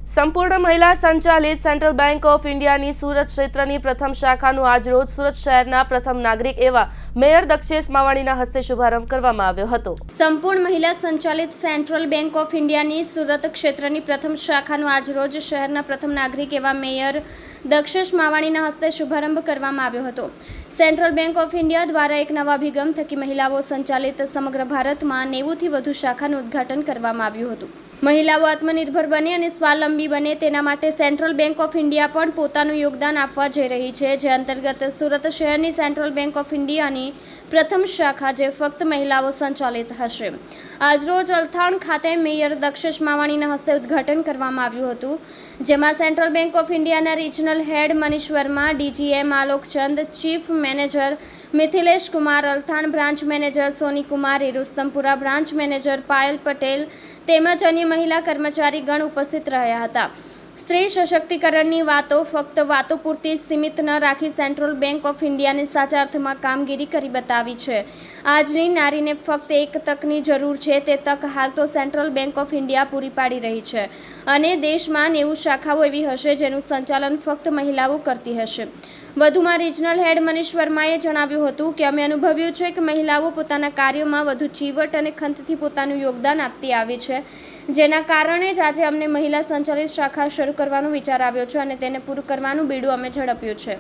સંપૂર્ણ મહિલા સંચાલિત સેન્ટ્રલ બેંક ઓફ ઇન્ડિયાની સુરત ક્ષેત્રની પ્રથમ શાખાનું આજરોજ સુરત શહેરના પ્રથમ નાગરિક એવા મેયર દક્ષેશ માવાણીના હસ્તે શુભારંભ કરવામાં આવ્યો હતો। સંપૂર્ણ મહિલા સંચાલિત સેન્ટ્રલ બેંક ઓફ ઇન્ડિયાની સુરત ક્ષેત્રની પ્રથમ શાખાનું આજરોજ શહેરના પ્રથમ નાગરિક એવા મેયર દક્ષેશ માવાણીના હસ્તે શુભારંભ કરવામાં આવ્યો હતો। સેન્ટ્રલ બેંક ઓફ ઇન્ડિયા દ્વારા એક નવા અભિગમ થકી મહિલાઓ સંચાલિત સમગ્ર ભારતમાં 90થી વધુ શાખાનું ઉદ્ઘાટન કરવામાં આવ્યું હતું। મહિલાઓ આત્મનિર્ભર બને અને સ્વાવલંબી બને તેના માટે સેન્ટ્રલ બેંક ઓફ ઇન્ડિયા પણ પોતાનું યોગદાન આપવા જઈ રહી છે, જે અંતર્ગત સુરત શહેરની સેન્ટ્રલ બેંક ઓફ ઇન્ડિયાની પ્રથમ શાખા જે ફક્ત મહિલાઓ સંચાલિત હશે। આજરોજ અલથાણ ખાતે મેયર દક્ષેશ માવાણીના હસ્તે ઉદ્ઘાટન કરવામાં આવ્યું હતું, જેમાં સેન્ટ્રલ બેંક ઓફ ઇન્ડિયાના regional head Manish Verma, DGM Alokchand, chief manager Mithilesh Kumar, Althan branch manager Soni Kumari, Rustampura branch manager Payal Patel તેમજ અન્ય મહિલા કર્મચારી ગણ ઉપસ્થિત રહ્યા હતા। સ્ત્રી સશક્તિકરણની વાતો ફક્ત વાતો પૂરતી સીમિત ન રાખી સેન્ટ્રલ બેંક ઓફ ઇન્ડિયાને સાચા અર્થમાં કામગીરી કરી બતાવી છે। આજની નારીને ફક્ત એક તકની જરૂર છે, તે તક હાલ તો સેન્ટ્રલ બેંક ઓફ ઇન્ડિયા પૂરી પાડી રહી છે અને દેશમાં 90 શાખાઓ એવી હશે જેનું સંચાલન ફક્ત મહિલાઓ કરતી હશે। વધુમાં રિજનલ હેડ મનીષ વર્માએ જણાવ્યું હતું કે અમે અનુભવ્યું છે કે મહિલાઓ પોતાના કાર્યોમાં વધુ ચીવટ અને ખંતથી પોતાનું યોગદાન આપતી આવી છે, જેના કારણે જ આજે અમને મહિલા સંચાલિત શાખા શરૂ કરવાનો વિચાર આવ્યો છે અને તેને પૂરું કરવાનું બીડું અમે ઝડપ્યું છે।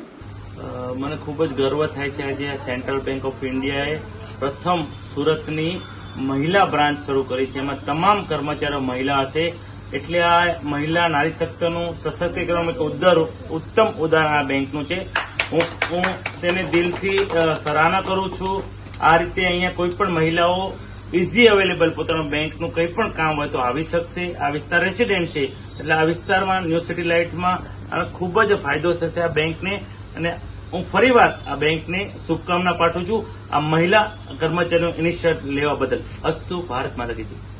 મને ખૂબ જ ગર્વ થાય છે આજે સેન્ટ્રલ બેંક ઓફ ઇન્ડિયાએ પ્રથમ સુરતની મહિલા બ્રાન્ચ શરૂ કરી છે, એમાં તમામ કર્મચારીઓ મહિલા હશે, એટલે આ મહિલા નારી શક્તિનું સશક્તિકરણ એક ઉત્તમ ઉદાહરણ આ બેંકનું છે। હું તેને દિલથી સરાહના કરું છું। આ રીતે અહીંયા કોઈ પણ મહિલાઓ ઇઝી અવેલેબલ પોતાનું બેંકનું કંઈ પણ કામ હોય તો આવી શકશે। આ વિસ્તાર રેસિડેન્ટ છે એટલે આ વિસ્તારમાં ન્યૂ સિટી લાઇટમાં ખૂબ જ ફાયદો થશે આ બેંકને, અને હું ફરીવાર આ બેંકને શુભકામના પાઠવું છું આ મહિલા કર્મચારીઓ ઇનિશિયેટિવ લેવા બદલ। અસ્તુ ભારત માતા કી જય।